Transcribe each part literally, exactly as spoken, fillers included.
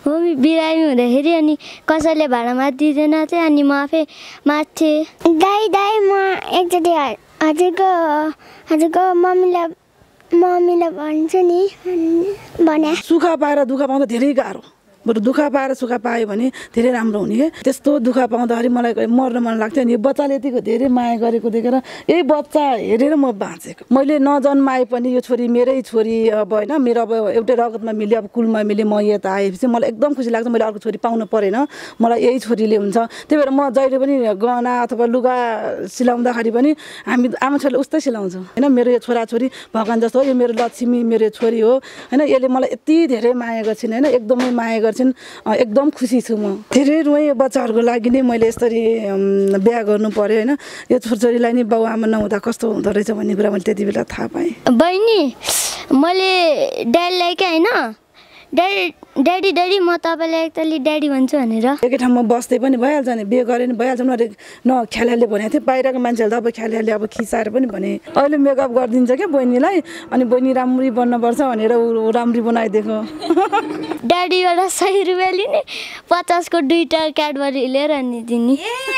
Mummy बिरामी हुँदाखेरि अनि कसैले भाडा मात्दिँदैन थियो अनि म आफै मात्थेँ। दाइ दाइ म एकचोटि हजुरको हजुरको मम्मीलाई मम्मीलाई भन्छु नि भने सुख पाएर दुःख पाउँदा धेरै गाह्रो, बरु दुःख पाएर सुख पायो भने धेरै राम्रो हुने के। त्यस्तो दुःख पाउँदाखेरि मलाई मर्न मन लाग्थ्यो अनि यो बच्चाले यतिको धेरै माया गरेको देखेर यही बच्चा हेरेर म बाँचेको। मैले नजन्माए पनि यो छोरी मेरै छोरी अब होइन, मेरो अब एउटै रगतमा मिल्यो, अब कुलमा मिल्यो, म यता आएपछि मलाई एकदम खुसी लाग्छ। मैले अर्को छोरी पाउनु परेन, मलाई यही छोरीले हुन्छ। त्यही भएर म जहिले पनि गहना अथवा लुगा सिलाउँदाखेरि पनि हामी आमा छोरीले उस्तै सिलाउँछौँ होइन। मेरो यो छोराछोरी भगवान् जस्तो हो, यो मेरो लक्ष्मी मेरो छोरी हो होइन। यसले मलाई यति धेरै माया गर्छिन् होइन, एकदमै माया गर्छिन्। एकदम खुसी छु म। धेरै रोएँ बच्चाहरूको लागि नै मैले यसरी बिहा गर्नु पर्यो होइन। यो छोरछोरीलाई नि बाउ आमा नहुँदा कस्तो हुँदो रहेछ भन्ने कुरा मैले त्यति बेला थाहा पाएँ। बहिनी मैले ड्याडीलाई क्या होइन, ड्याडी ड्याडी ड्याडी म तपाईँलाई एकतालि ड्याडी भन्छु भनेर एकै ठाउँमा बस्दै पनि भइहाल्छ नि, बिहे गरे नि भइहाल्छ। उनीहरूले न ख्यालले भनेको थियो, बाहिरको मान्छेहरूले अब ख्यालले अब खिचाएर पनि भने अहिले मेकअप गरिदिन्छ क्या बहिनीलाई, अनि बहिनी राम्री बन्नुपर्छ भनेर ऊ राम्री बनाइदिएको। ड्याडीबाट सय रुपियाँ लिने, पचासको दुईवटा क्याडबरी लिएर अनि दिने।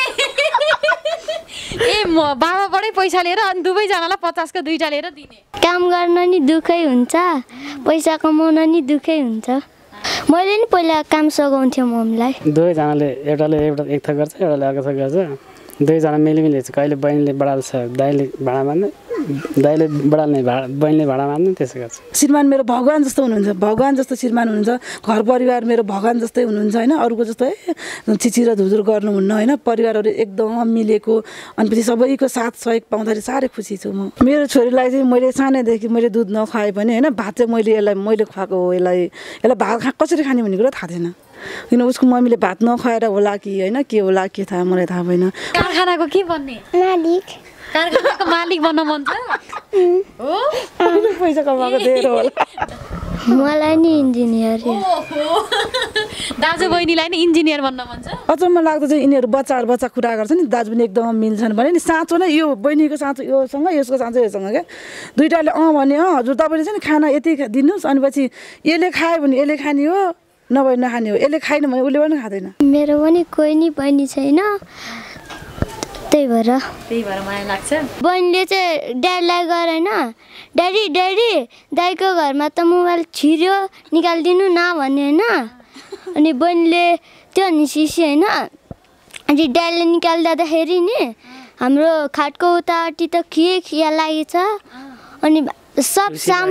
ए म बाबाबाटै पैसा लिएर अनि दुवैजनालाई पचासको दुईवटा लिएर दिने। काम गर्न नि दुःखै हुन्छ, पैसा कमाउन नि दुःखै हुन्छ। मैले नि पहिला काम सघाउँथेँ मम्मीलाई। दुवैजनाले एउटाले एउटा एक थर गर्छ, एउटाले अर्को थर गर्छ, दुईजना मिलिमिली छ। कहिले बहिनीले बढाल्छ, दाइले भाडा मान्ने, दाइले बढाल्ने भाडा बहिनीले भाडा मान्ने, त्यसो गर्छ। श्रीमान मेरो भगवान् जस्तो हुनुहुन्छ, भगवान् जस्तो श्रीमान हुनुहुन्छ। घर परिवार मेरो भगवान् जस्तै हुनुहुन्छ होइन। अरूको जस्तो ए छिचिर धुजुर गर्नुहुन्न होइन। परिवारहरू एकदम मिलेको, अनि पछि सबैको साथ सहयोग पाउँदाखेरि साह्रै खुसी छु म। मेरो छोरीलाई चाहिँ मैले सानैदेखि मैले दुध नखुवाए पनि होइन, भात चाहिँ मैले यसलाई मैले खुवाएको हो। यसलाई यसलाई भात खा कसरी खाने भन्ने कुरा थाहा थिएन, किन उसको मम्मीले भात नखुवाएर होला कि होइन के होला के थाहा, मलाई थाहा भएन। कारखानाको के बन्ने? मालिक। कारखानाको मालिक बन्न मन छ हो? पैसा कमाएको धेरै होला। मलाई नि इन्जिनियर। दाजु बहिनीलाई नि इन्जिनियर बन्न मन छ। अचम्म लाग्दो चाहिँ यिनीहरू बच्चाहरू बच्चा कुरा गर्छ नि, दाजु पनि एकदम मिल्छन् भने नि। साँचो नै यो बहिनीको साँचो योसँग, यसको साँचो योसँग क्या। दुइटाले अँ भने अँ हजुर तपाईँले चाहिँ नि खाना यति दिनुहोस्, अनि पछि यसले खायो भने यसले खाने हो, नभए नखाने हो। यसले खाएन भने उसले पनि खाँदैन। मेरो पनि कोही नि बहिनी छैन, त्यही भएर त्यही भएर माया लाग्छ। बहिनीले चाहिँ ड्याडीलाई गएर होइन, ड्याडी ड्याडी दाइको घरमा त मोबाइल छिर्यो निकालिदिनु न भन्ने होइन। अनि बहिनीले त्यो अनि सिसी होइन, अनि ड्याडीले निकालिदिँदाखेरि नि हाम्रो खाटको उतापट्टि त के खिया लागेछ, अनि सब साम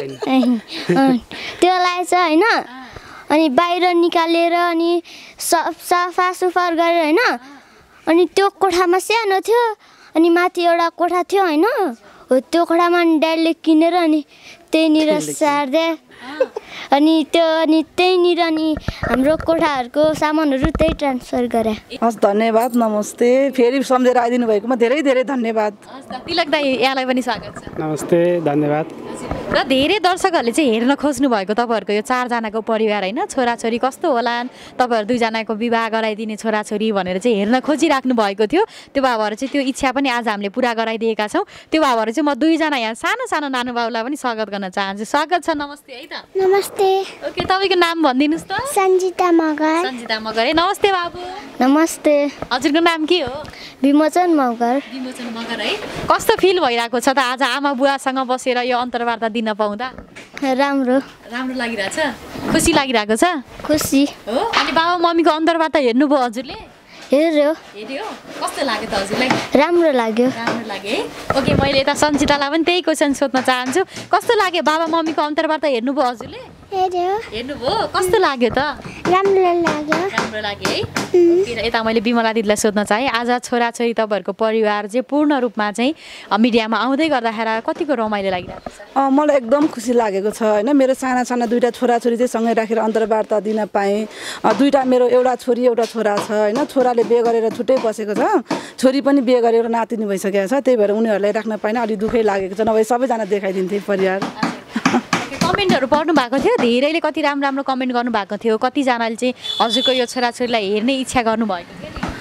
त्यो लागेछ होइन। अनि बाहिर निकालेर अनि सफ सफा सुफा गरेर होइन। अनि त्यो कोठामा सानो थियो, अनि माथि एउटा कोठा थियो होइन, हो त्यो कोठामा ड्याडीले किनेर अनि त्यहीँनिर सार्दे। अनि त्यो अनि त्यहीँनिर अनि हाम्रो कोठाहरूको सामानहरू त्यही ट्रान्सफर गरे। हस् धन्यवाद, नमस्ते। फेरि सम्झेर आइदिनु भएकोमा धेरै धेरै धन्यवाद। तिलक दाइ यहाँलाई पनि स्वागत छ। नमस्ते, धन्यवाद। र धेरै दर्शकहरूले चाहिँ हेर्न खोज्नु भएको तपाईँहरूको यो चारजनाको परिवार होइन, छोराछोरी कस्तो होलान्, तपाईँहरू दुईजनाको विवाह गराइदिने छोराछोरी भनेर चाहिँ हेर्न खोजिराख्नु भएको थियो। त्यो भएर चाहिँ त्यो इच्छा पनि आज हामीले पुरा गराइदिएका छौँ। त्यो भएर चाहिँ म दुईजना यहाँ सानो सानो नानुबाबुलाई पनि स्वागत गर्न चाहन्छु। स्वागत छ, नमस्ते है त। नमस्ते। ओके, तपाईँको नाम भनिदिनुहोस् त। सन्जिता मगर। सन्जिता मगर है, नमस्ते बाबु। नमस्ते। हजुरको नाम के हो? विमोचन मगर। विमोचन मगर है। कस्तो फिल भइरहेको छ त आज आमा बुवासँग बसेर यो अन्तर्वार्ता दिन पाउँदा? राम्रो राम्रो लागिरहेछ, खुसी लागिरहेको छ? खुसी हो। अनि बाबा मम्मीको अन्तर्वार्ता हेर्नुभयो हजुरले? हेऱ्यो। हेऱ्यो, कस्तो लाग्यो त हजुरलाई? राम्रो लाग्यो। राम्रो लाग्यो है। ओके, मैले यता सन्चितालाई पनि त्यही क्वेसन सोध्न चाहन्छु। कस्तो लाग्यो बाबा मम्मीको अन्तर्वार्ता हेर्नुभयो हजुरले? हेऱ्यो। हेर्नुभयो, कस्तो लाग्यो त? राम्रो लाग्यो। राम्रो लाग्यो है। ओके, यता मैले बिमला दिदीलाई सोध्न चाहेँ, आज छोराछोरी तपाईँहरूको परिवार चाहिँ पूर्ण रूपमा चाहिँ मिडियामा आउँदै गर्दाखेरि कतिको रमाइलो लागिरहेको छ? अँ मलाई एकदम खुसी लागेको छ होइन। मेरो साना साना दुईवटा छोराछोरी चाहिँ सँगै राखेर अन्तर्वार्ता दिन पाएँ। दुईवटा मेरो एउटा छोरी एउटा छोरा छ होइन। छोराले बिहे गरेर छुट्टै बसेको छ, छोरी पनि बिहे गरेर नातिनी भइसकेको छ। त्यही भएर उनीहरूलाई राख्न पाएन, अलिक दुःखै लागेको छ, नभए सबैजना देखाइदिन्थे परिवार। कमेन्टहरू पढ्नु भएको थियो, धेरैले कति राम्रो राम्रो कमेन्ट गर्नुभएको थियो। कतिजनाले चाहिँ हजुरको यो छोराछोरीलाई हेर्ने इच्छा गर्नुभएको थियो नि?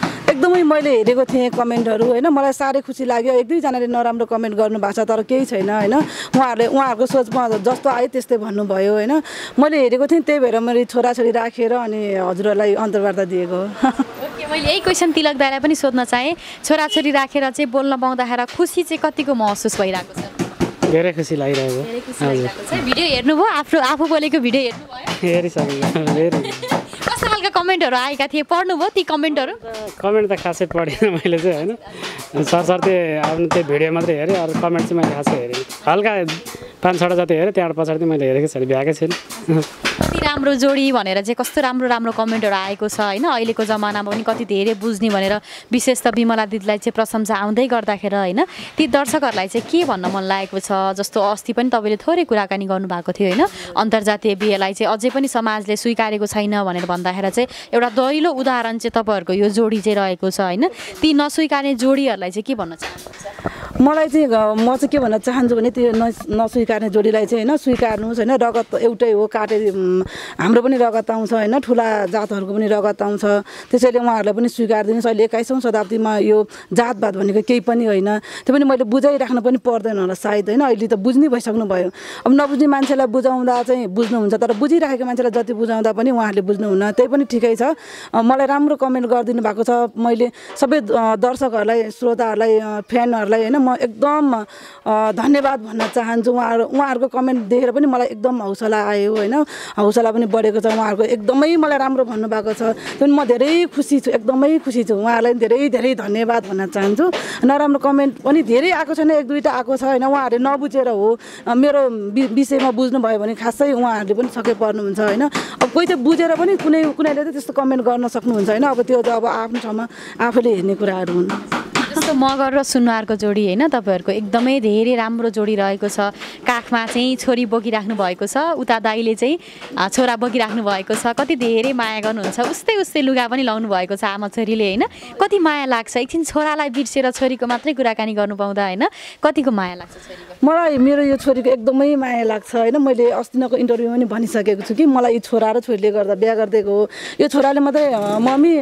एकदमै मैले हेरेको थिएँ कमेन्टहरू होइन मलाई साह्रै खुसी लाग्यो एक दुईजनाले नराम्रो कमेन्ट गर्नुभएको छ तर केही छैन होइन उहाँहरूले उहाँहरूको सोचमा जस्तो आयो त्यस्तै भन्नुभयो होइन मैले हेरेको थिएँ त्यही भएर मैले छोराछोरी राखेर अनि हजुरहरूलाई अन्तर्वार्ता दिएको हो ओके मैले यही क्वेसन तिलक दाइलाई पनि सोध्न चाहेँ छोराछोरी राखेर चाहिँ बोल्न पाउँदाखेरि खुसी चाहिँ कतिको महसुस भइरहेको छ धेरै खुसी लागिरहेको छ भिडियो हेर्नुभयो आफू आफू बोलेको भिडियो हेर्नुभयो हेरिसकेँ कस्तो खालको कमेन्टहरू आएका थिए पढ्नुभयो ती कमेन्टहरू कमेन्ट त खासै पढिनँ मैले चाहिँ होइन सरसर्ती आफ्नो त्यो भिडियो मात्रै हेरेँ अरू कमेन्ट चाहिँ मैले खासै हेरेँ हल्का पाँच छवटा जति हेरेँ त्यहाँबाट पछाडि मैले हेरेको छैन भ्याएकै छैन कति राम्रो जोडी भनेर चाहिँ कस्तो राम्रो राम्रो कमेन्टहरू आएको छ होइन अहिलेको जमानामा पनि कति धेरै बुझ्ने भनेर विशेष त बिमला दिदीलाई चाहिँ प्रशंसा आउँदै गर्दाखेरि होइन ती दर्शकहरूलाई चाहिँ के भन्न मन लागेको छ जस्तो अस्ति पनि तपाईँले थोरै कुराकानी गर्नुभएको थियो होइन अन्तर्जातीय बिहेलाई चाहिँ अझै पनि समाजले स्वीकारेको छैन भनेर भन्दाखेरि चाहिँ एउटा दैलो उदाहरण चाहिँ तपाईँहरूको यो जोडी चाहिँ रहेको छ होइन ती नस्वीकार्ने जोडीहरूलाई चाहिँ के भन्न चाहनुहुन्छ मलाई चाहिँ म चाहिँ के भन्न चाहन्छु भने त्यो नस्वीकार्ने जोडीलाई चाहिँ होइन स्वीकार्नुहोस् होइन रगत एउटै हो काटे हाम्रो पनि रगत आउँछ होइन ठुला जातहरूको पनि रगत आउँछ त्यसैले उहाँहरूलाई पनि स्वीकारिदिनुहोस् अहिले एक्काइसौँ शताब्दीमा यो जातवाद भनेको केही पनि होइन त्यो पनि मैले बुझाइराख्नु पनि पर्दैन होला सायद होइन अहिले त बुझ्नै भइसक्नु भयो अब नबुझ्ने मान्छेलाई बुझाउँदा चाहिँ बुझ्नुहुन्छ तर बुझिराखेको मान्छेलाई जति बुझाउँदा पनि उहाँहरूले बुझ्नुहुन्न त्यही पनि ठिकै छ मलाई राम्रो कमेन्ट गरिदिनु भएको छ मैले सबै दर्शकहरूलाई श्रोताहरूलाई फ्यानहरूलाई होइन म एकदम धन्यवाद भन्न चाहन्छु उहाँहरू उहाँहरूको कमेन्ट देखेर पनि मलाई एकदम हौसला आयो होइन हौसला पनि बढेको छ उहाँहरूको एकदमै मलाई राम्रो भन्नुभएको छ त्यो म धेरै खुसी छु एकदमै खुसी छु उहाँहरूलाई धेरै धेरै धन्यवाद भन्न चाहन्छु नराम्रो कमेन्ट पनि धेरै आएको छैन एक दुईवटा आएको छ होइन उहाँहरूले नबुझेर हो मेरो विषयमा बुझ्नुभयो भने खासै उहाँहरूले पनि सके पर्नुहुन्छ होइन अब कोही चाहिँ बुझेर पनि कुनै कुनैले त त्यस्तो कमेन्ट गर्न सक्नुहुन्छ होइन अब त्यो त अब आफ्नो ठाउँमा आफूले हेर्ने कुराहरू हुन् जस्तो मगर र सुनवारको जोडी होइन तपाईँहरूको एकदमै धेरै राम्रो जोडी रहेको छ काखमा चाहिँ छोरी बोकिराख्नु भएको छ उता दाइले चाहिँ छोरा बोकिराख्नु भएको छ कति धेरै माया गर्नुहुन्छ उस्तै उस्तै लुगा पनि लाउनु भएको छ आमा छोरीले होइन कति माया लाग्छ एकछिन छोरालाई बिर्सेर छोरीको मात्रै कुराकानी गर्नु पाउँदा होइन कतिको माया लाग्छ छोरीको मलाई मेरो यो छोरीको एकदमै माया लाग्छ होइन मैले अस्तिनको इन्टरभ्यूमा पनि भनिसकेको छु कि मलाई यो छोरा र छोरीले गर्दा बिहा गरिदिएको हो यो छोराले मात्रै मम्मी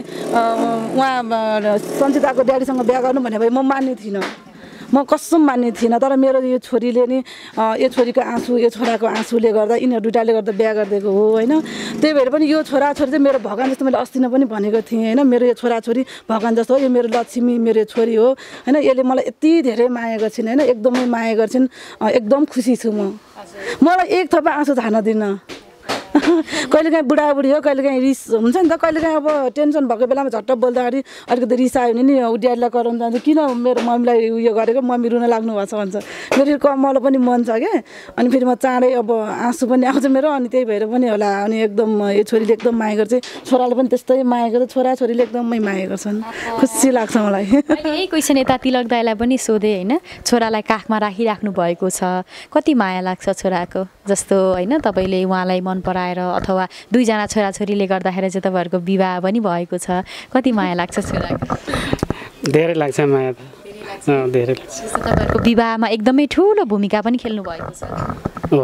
उहाँ सञ्चिताको ड्याडीसँग बिहा गर्नु भने भए म मान्ने थिइनँ म कसम मान्ने थिइनँ तर मेरो यो छोरीले नि यो छोरीको आँसु यो छोराको आँसुले गर्दा यिनीहरू दुइटाले गर्दा बिहा गरिदिएको हो होइन त्यही भएर पनि यो छोराछोरी चाहिँ मेरो भगवान् जस्तो मैले अस्ति नै पनि भनेको थिएँ होइन मेरो यो छोराछोरी भगवान् जस्तो हो यो मेरो लक्ष्मी मेरो छोरी हो होइन यसले मलाई यति धेरै माया गर्छिन् होइन एकदमै माया गर्छिन् एकदम खुसी छु म मलाई एक थोपा आँसु झार्न दिन कहिलेकाहीँ बुढाबुढी हो कहिलेकाहीँ रिस हुन्छ नि त कहिलेकाहीँ अब टेन्सन भएको बेलामा झट्ट बोल्दाखेरि अलिकति रिस आयो भने नि उड्याडलाई कराउनु जान्छ किन मेरो मम्मीलाई उयो गरेको मम्मी रुन लाग्नु भएको छ भन्छ मेरो मलाई पनि मन छ क्या अनि फेरि म चाँडै अब आँसु पनि आउँछ मेरो अनि त्यही भएर पनि होला अनि एकदम यो छोरीले एकदम माया गर्छ छोराले पनि त्यस्तै माया गर्छ छोरा छोरीले एकदमै माया गर्छन् खुसी लाग्छ मलाई यही क्वेसन यता तिलक दाइलाई पनि सोधेँ होइन छोरालाई काखमा राखिराख्नु भएको छ कति माया लाग्छ छोराको जस्तो होइन तपाईँले उहाँलाई मन पराएर अथवा दुईजना छोराछोरीले गर्दाखेरि चाहिँ तपाईँहरूको विवाह पनि भएको छ कति माया लाग्छ छोराको धेरै लाग्छ माया त धेरै लाग्छ तपाईँहरूको विवाहमा एकदमै ठुलो भूमिका पनि खेल्नु भएको छ हो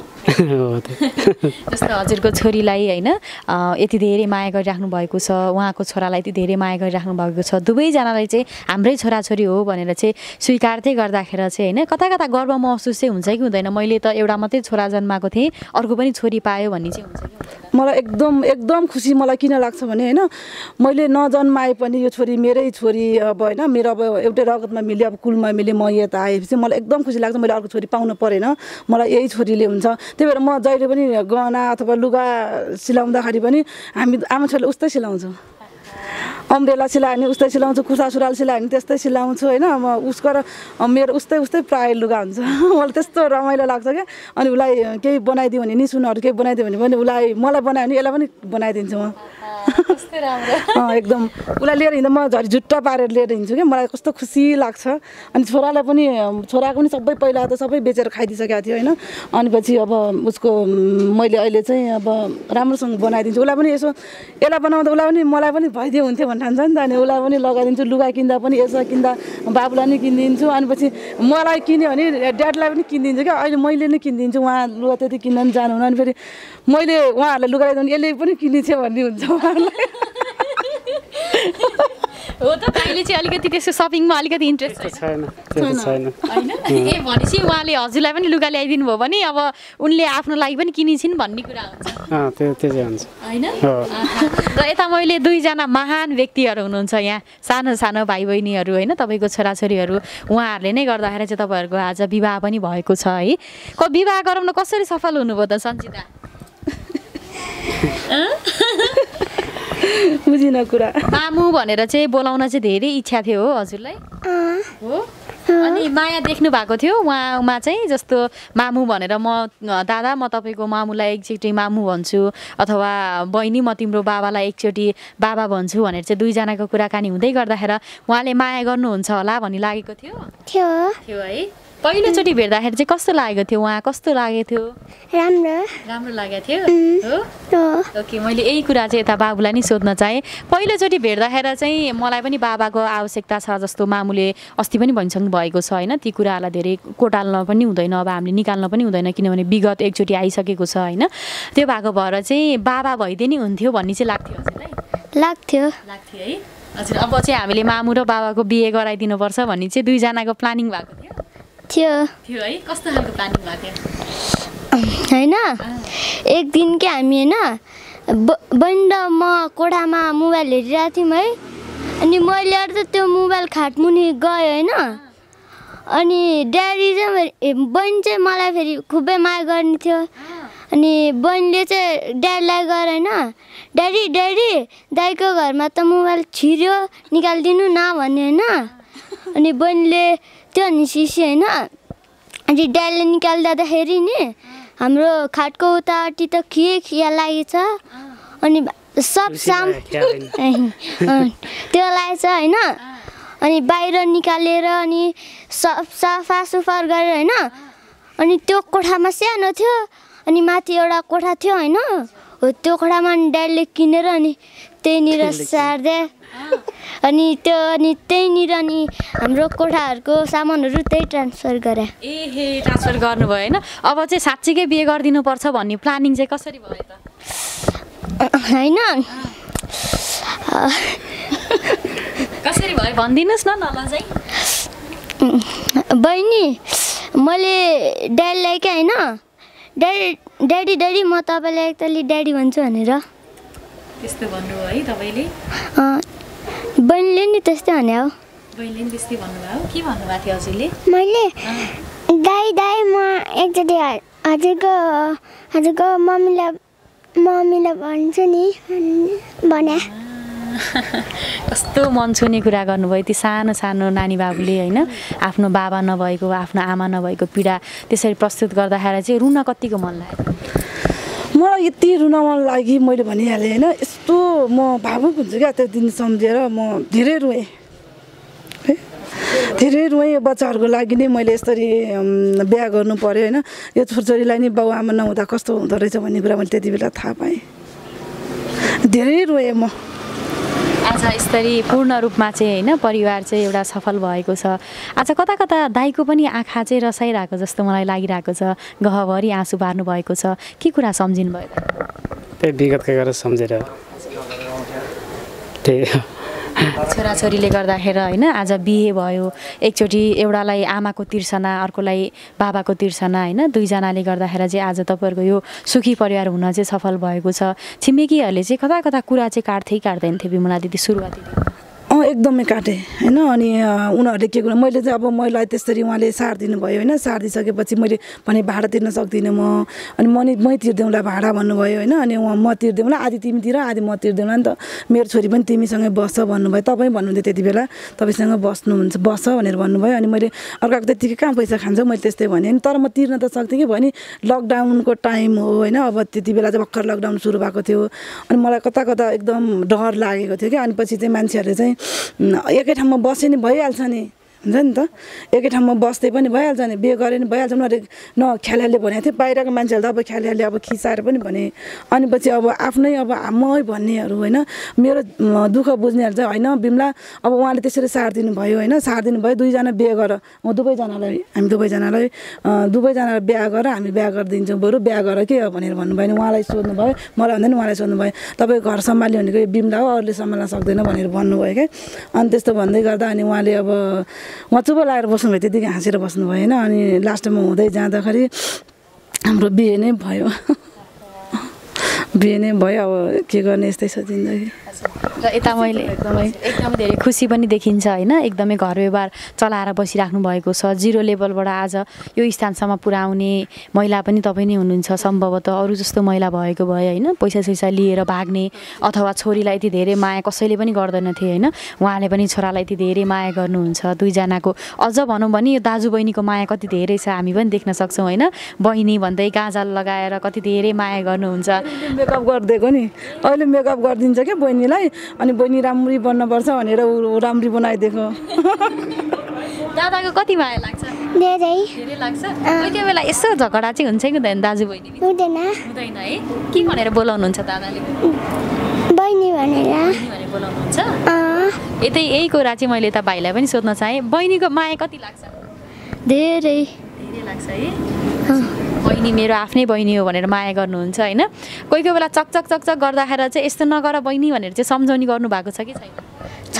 जस्तो हजुरको छोरीलाई होइन यति धेरै माया गरिराख्नु भएको छ उहाँको छोरालाई यति धेरै माया गरिराख्नु भएको छ दुवैजनालाई चाहिँ हाम्रै छोराछोरी हो भनेर चाहिँ स्वीकार्दै गर्दाखेरि चाहिँ होइन कता कता गर्व महसुस चाहिँ हुन्छ कि हुँदैन मैले त एउटा मात्रै छोरा जन्माएको थिएँ अर्को पनि छोरी पायो भन्ने चाहिँ हुन्छ कि मलाई एकदम एकदम खुसी मलाई किन लाग्छ भने होइन मैले नजन्माए पनि यो छोरी मेरै छोरी अब होइन मेरो अब एउटै रगतमा मिल्यो अब कुलमा मिल्यो म यता आएपछि मलाई एकदम खुसी लाग्छ मैले अर्को छोरी पाउनु परेन मलाई यही छोरीले हुन्छ त्यही भएर म जहिले पनि गहना अथवा लुगा सिलाउँदाखेरि पनि हामी आमा छोरीले उस्तै सिलाउँछौँ अम्ब्रेला सिलायो भने उस्तै सिलाउँछु कुर्ता सुरुवाल सिलायो भने त्यस्तै सिलाउँछु होइन म उसको र मेरो उस्तै उस्तै प्राय लुगा हुन्छ मलाई त्यस्तो रमाइलो लाग्छ क्या अनि उसलाई केही बनाइदियो भने नि सुनहरू केही बनाइदियो भने पनि उसलाई मलाई बनायो भने यसलाई पनि बनाइदिन्छु म एकदम उसलाई लिएर हिँड्दा म झरी झुट्टा पारेर लिएर हिँड्छु क्या मलाई कस्तो खुसी लाग्छ अनि छोरालाई पनि छोराको पनि सबै पहिला त सबै बेचेर खाइदिइसकेको थियो होइन अनि पछि अब उसको मैले अहिले चाहिँ अब राम्रोसँग बनाइदिन्छु उसलाई पनि यसो यसलाई बनाउँदा उसलाई पनि मलाई पनि भइदियो हुन्थ्यो भन्ने ठान्छ नि त अनि उसलाई पनि लगाइदिन्छु लुगा किन्दा पनि यसो किन्दा बाबुलाई पनि किनिदिन्छु अनि पछि मलाई किन्यो भने ड्याडलाई पनि किनिदिन्छु क्या अहिले मैले नै किनिदिन्छु उहाँ लुगा त्यति किन्न पनि जानुहुन्न अनि फेरि मैले उहाँहरूलाई लुगा ल्याइदिनु यसले पनि किनिदिन्छ भन्ने हुन्छ हो त दाइले चाहिँ अलिकति त्यसको सपिङमा अलिकति इन्ट्रेस्ट छैन त्यो छैन होइन ए भनेपछि उहाँले हजुरलाई पनि लुगा ल्याइदिनु भयो भने अब उनले आफ्नो लागि पनि किनिन्छन् भन्ने कुरा हुन्छ अँ त्यो त्यो चाहिँ हुन्छ होइन र यता मैले दुईजना महान व्यक्तिहरू हुनुहुन्छ यहाँ सानो सानो भाइ बहिनीहरू होइन तपाईँको छोराछोरीहरू उहाँहरूले नै गर्दाखेरि चाहिँ तपाईँहरूको आज विवाह पनि भएको छ है को विवाह गराउन कसरी सफल हुनुभयो त सञ्चिता बुझिन कुरा मामु भनेर चाहिँ बोलाउन चाहिँ धेरै इच्छा थियो हो हजुरलाई हो अनि माया देख्नु भएको थियो उहाँमा चाहिँ जस्तो मामु भनेर म दादा म तपाईँको मामुलाई एकचोटि मामु भन्छु अथवा बहिनी म तिम्रो बाबालाई एकचोटि बाबा भन्छु भनेर चाहिँ दुईजनाको कुराकानी हुँदै गर्दाखेरि उहाँले माया गर्नुहुन्छ होला भन्ने लागेको थियो थियो थियो है पहिलोचोटि भेट्दाखेरि चाहिँ कस्तो लागेको थियो उहाँ कस्तो लागेको थियो राम्रो राम्रो लागेको थियो हो ओके मैले यही कुरा चाहिँ यता बाबुलाई नि सोध्न चाहेँ पहिलोचोटि भेट्दाखेरि चाहिँ मलाई पनि बाबाको आवश्यकता छ जस्तो मामुले अस्ति पनि भनिसक्नु भएको छ होइन ती कुराहरूलाई धेरै कोटाल्न पनि हुँदैन अब हामीले निकाल्न पनि हुँदैन किनभने विगत एकचोटि आइसकेको छ होइन त्यो भएको भएर चाहिँ बाबा भइदिए नि हुन्थ्यो भन्ने चाहिँ लाग्थ्यो हजुरलाई लाग्थ्यो लाग्थ्यो है हजुर अब चाहिँ हामीले मामु र बाबाको बिहे गराइदिनुपर्छ भन्ने चाहिँ दुईजनाको प्लानिङ भएको थियो थियो थियो है कस्तो खालको प्लानिङ भएको थियो होइन एक दिन के हामी होइन बहिनी र म कोठामा मोबाइल हेरिरहेको थियौँ है अनि मैले त त्यो मोबाइल खाटमुनि गयो होइन अनि ड्याडी चाहिँ बहिनी चाहिँ मलाई फेरि खुबै माया गर्ने थियो अनि बहिनीले चाहिँ ड्याडीलाई गएर होइन ड्याडी ड्याडी दाइको घरमा त मोबाइल छिर्यो निकालिदिनु न भन्ने होइन अनि बहिनीले त्यो नि सिसी होइन अनि ड्याडीले निकालिदिँदाखेरि नि हाम्रो खाटको उतापट्टि त के खिया लागेछ अनि सब साम त्यो लागेछ होइन अनि बाहिर निकालेर अनि सब सफा सुफा गरेर होइन अनि त्यो कोठामा सानो थियो अनि माथि एउटा कोठा थियो होइन हो त्यो कोठामा ड्याडीले किनेर अनि त्यहीँनिर सार्दै अनि त्यो अनि त्यहीँनिर अनि हाम्रो कोठाहरूको सामानहरू त्यही ट्रान्सफर गरे ए हे ट्रान्सफर गर्नुभयो होइन अब चाहिँ साँच्चीकै बिहे गरिदिनुपर्छ भन्ने प्लानिङ चाहिँ कसरी भयो त होइन कसरी भयो भनिदिनुहोस् न नल चाहिँ बहिनी मैले ड्याडीलाई क्या होइन ड्याडी ड्याडी ड्याडी म तपाईँलाई एकतालि ड्याडी भन्छु भनेर त्यस्तो भन्नुभयो है तपाईँले बहिनीले नि त्यस्तै भने हो बहिनीले नि त्यस्तै भन्नुभयो के भन्नुभएको थियो हजुरले मैले दाइ दाइ म एकचोटि हजुरको हजुरको मम्मीलाई मम्मीलाई भन्छु नि भने कस्तो मन छुने कुरा गर्नुभयो यति सानो सानो नानी बाबुले होइन आफ्नो बाबा नभएको आफ्नो आमा नभएको पीडा त्यसरी प्रस्तुत गर्दाखेरि चाहिँ रुन कतिको मन लाग्यो मलाई यति रुन मन लाग्यो मैले भनिहालेँ होइन यस्तो म भावुक हुन्छु क्या त्यो दिन सम्झेर म धेरै रोएँ है धेरै रोएँ बच्चाहरूको लागि नै मैले यसरी बिहा गर्नु पऱ्यो होइन यो छोरछोरीलाई नि बाउ आमा नहुँदा कस्तो हुँदो रहेछ भन्ने कुरा मैले त्यति बेला थाहा पाएँ धेरै रोएँ म आज यसरी पूर्ण रूपमा चाहिँ होइन परिवार चाहिँ एउटा सफल भएको छ आज कता कता दाइको पनि आँखा चाहिँ रसाइरहेको जस्तो मलाई लागिरहेको छ गहभरि आँसु बार्नु भएको छ के कुरा सम्झिनु भयो त्यही विगतका कुरा सम्झेर त्यही छोराछोरीले गर्दाखेरि होइन आज बिहे भयो एकचोटि एउटालाई आमाको तिर्सना अर्कोलाई बाबाको तिर्सना होइन दुईजनाले गर्दाखेरि चाहिँ आज तपाईँहरूको यो सुखी परिवार हुन चाहिँ सफल भएको छ छिमेकीहरूले चाहिँ कता कता कुरा चाहिँ काट्थै काट्दैन थियो बिमला दिदी सुरुवाती अँ एकदमै काटेँ होइन अनि उनीहरूले के गर्नु मैले चाहिँ अब मलाई त्यसरी उहाँले सार दिनुभयो होइन सार दिइसकेपछि मैले भने भाडा तिर्न सक्दिनँ म अनि म नि मै तिर्देउँला भाडा भन्नुभयो होइन अनि उहाँ म तिर्देउँला आधी तिमी तिर आधी म तिर्देउँला नि त मेरो छोरी पनि तिमीसँगै बस्छ भन्नुभयो तपाईँ भन्नुहुन्थ्यो त्यति बेला तपाईँसँग बस्नुहुन्छ बस्छ भनेर भन्नुभयो अनि मैले अर्काको त्यतिकै कहाँ पैसा खान्छ मैले त्यस्तै भनेँ नि तर म तिर्न त सक्थेँ कि भने लकडाउनको टाइम हो होइन अब त्यति बेला चाहिँ भर्खर लकडाउन सुरु भएको थियो अनि मलाई कता कता एकदम डर लागेको थियो कि अनि पछि चाहिँ मान्छेहरूले चाहिँ एकै ठाउँमा बसे नि भइहाल्छ नि हुन्छ नि त एकै ठाउँमा बस्दै पनि भइहाल्छ नि बिहे गरे नि भइहाल्छ उनीहरूले न ख्यालले भनेको थियो बाहिरको मान्छेहरूले त अब ख्यालले अब खिचाएर पनि भने अनि पछि अब आफ्नै अब मै भन्नेहरू होइन मेरो दुःख बुझ्नेहरू चाहिँ होइन बिमला अब उहाँले त्यसरी साथ दिनुभयो होइन साथ दिनुभयो दुईजना बिहे गर म दुवैजनालाई हामी दुवैजनालाई दुवैजनालाई बिहा गरेर हामी बिहा गरिदिन्छौँ बरु बिहा गर के हो भनेर भन्नुभयो नि उहाँलाई सोध्नुभयो मलाई भन्दा नि उहाँलाई सोध्नुभयो तपाईँ घर सम्हाल्यो भनेको यो बिमला हो अरूले सम्हाल्न सक्दैन भनेर भन्नुभयो क्या अनि त्यस्तो भन्दै गर्दा अनि उहाँले अब उहाँ चुप लागेर बस्नुभयो त्यतिकै हाँसेर बस्नुभयो होइन अनि लास्टमा हुँदै जाँदाखेरि हाम्रो बिहे नै भयो बिहे नै भयो अब के गर्ने यस्तै छ जिन्दगी र यता मैले एकदमै एकदमै धेरै खुसी पनि देखिन्छ होइन एकदमै घर व्यवहार चलाएर बसिराख्नु भएको छ जिरो लेभलबाट आज यो स्थानसम्म पुर्याउने महिला पनि तपाईँ नै हुनुहुन्छ सम्भवतः अरू जस्तो महिला भएको भए होइन पैसा सैसा लिएर भाग्ने अथवा छोरीलाई यति धेरै माया कसैले पनि गर्दैनथे होइन उहाँले पनि छोरालाई यति धेरै माया गर्नुहुन्छ दुईजनाको अझ भनौँ भने यो दाजु बहिनीको माया कति धेरै छ हामी पनि देख्न सक्छौँ होइन बहिनी भन्दै गाजाल लगाएर कति धेरै माया गर्नुहुन्छ मेकअप गरिदिएको नि अहिले मेकअप गरिदिन्छ क्या बहिनीलाई अनि बहिनी राम्ररी बन्नुपर्छ भनेर ऊ राम्ररी बनाइदिएको दादाको कति माया लाग्छ धेरै धेरै लाग्छ कोही कोही बेला यसो झगडा चाहिँ हुन्छ कि हुँदैन दाजु बहिनी हुँदैन हुँदैन है के भनेर बोलाउनुहुन्छ दादाले बहिनी भनेर बहिनी भनेर बोलाउनुहुन्छ यतै यही कुरा चाहिँ मैले त भाइलाई पनि सोध्न चाहेँ बहिनीको माया कति लाग्छ धेरै धेरै लाग्छ है बहिनी मेरो आफ्नै बहिनी हो भनेर माया गर्नुहुन्छ होइन कोही कोही बेला चकचक चकचक गर्दाखेरि चाहिँ यस्तो नगर बहिनी भनेर चाहिँ सम्झाउने गर्नु भएको छ कि छैन छ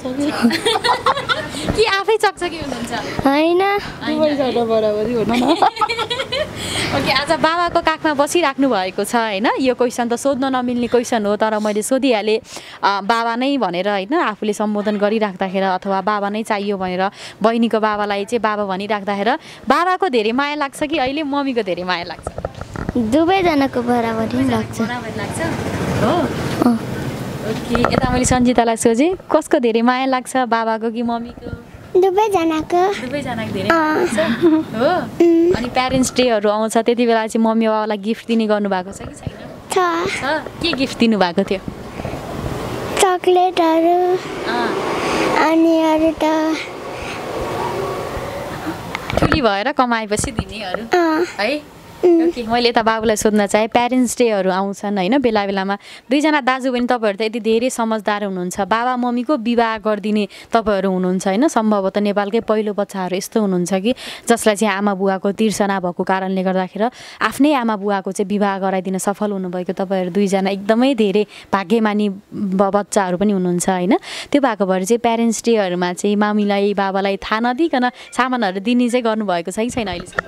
कि आफै चकचकी हुनुहुन्छ होइन बराबरी हुन न ओके आज बाबाको काखमा बसिराख्नु भएको छ होइन यो क्वेसन त सोध्न नमिल्ने क्वेसन हो तर मैले सोधिहालेँ बाबा नै भनेर होइन आफूले सम्बोधन गरिराख्दाखेरि अथवा बाबा नै चाहियो भनेर बहिनीको बाबालाई चाहिँ बाबा भनिराख्दाखेरि बाबाको धेरै माया लाग्छ कि अहिले मम्मीको धेरै माया लाग्छ दुवैजनाको बराबरी लाग्छ बराबर लाग्छ हो ओके यता मैले सन्जितालाई सोधेँ कसको धेरै माया लाग्छ बाबाको कि मम्मीको दुवैजनाको दुवैजनाको धेरै माया लाग्छ हो अनि प्यारेन्ट्स डेहरू आउँछ त्यति बेला चाहिँ मम्मी बाबालाई गिफ्ट दिने गर्नुभएको छ कि छैन छ के गिफ्ट दिनुभएको थियो चक्लेटहरू अनि अरू त ठुली भएर कमाएपछि दिनेहरू है ओके मैले यता बाबुलाई सोध्न चाहेँ प्यारेन्ट्स डेहरू आउँछन् होइन बेला बेलामा दुईजना दाजुबहिनी तपाईँहरू त यति धेरै समझदार हुनुहुन्छ बाबा मम्मीको विवाह गरिदिने तपाईँहरू हुनुहुन्छ होइन सम्भवतः नेपालकै पहिलो बच्चाहरू यस्तो हुनुहुन्छ कि जसलाई चाहिँ आमा बुवाको तिर्सना भएको कारणले गर्दाखेरि आफ्नै आमा बुवाको चाहिँ विवाह गराइदिन सफल हुनुभएको तपाईँहरू दुईजना एकदमै धेरै भाग्यमानी बच्चाहरू पनि हुनुहुन्छ होइन त्यो भएको भएर चाहिँ प्यारेन्ट्स डेहरूमा चाहिँ मामीलाई बाबालाई थाहा नदिकन सामानहरू दिने चाहिँ गर्नुभएको छ कि छैन अहिलेसम्म